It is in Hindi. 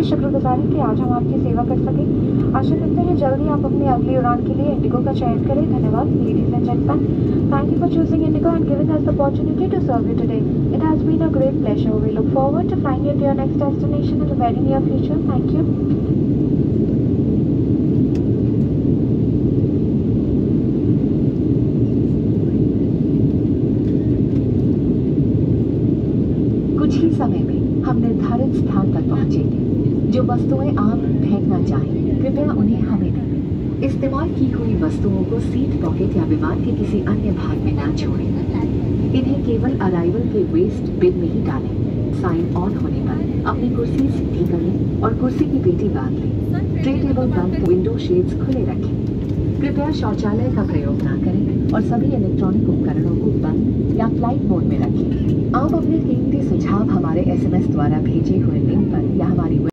आपकी शुक्रगुजार हैं कि आज हम आपकी सेवा कर सके। आशा करते हैं जल्दी आप अपनी अगली उड़ान के लिए इंडिगो का चयन करें। धन्यवाद। Ladies and gentleman, thank you for choosing IndiGo and giving us the opportunity to serve you today. It has been a great pleasure. We look forward to flying you to your next destination in the very near future. Thank you. कुछ ही समय में हम निर्धारित स्थान तक पहुंचेंगे। जो वस्तुएं आप फेंकना चाहें, कृपया उन्हें हमें दें। इस्तेमाल की हुई वस्तुओं को सीट पॉकेट या विमान के किसी अन्य भाग में न छोड़ें। इन्हें केवल अराइवल के वेस्ट बिन में ही डालें। साइन ऑन होने पर अपनी कुर्सी सीधी कर लें और कुर्सी की पेटी बांध लें। ट्रे टेबल बंद, विंडो शेड्स खुले रखें। कृपया शौचालय का प्रयोग न करें और सभी इलेक्ट्रॉनिक उपकरणों को बंद या फ्लाइट मोड में रखें। आप अपने कीमती सुझाव हमारे SMS द्वारा भेजे हुए लिंक पर या हमारी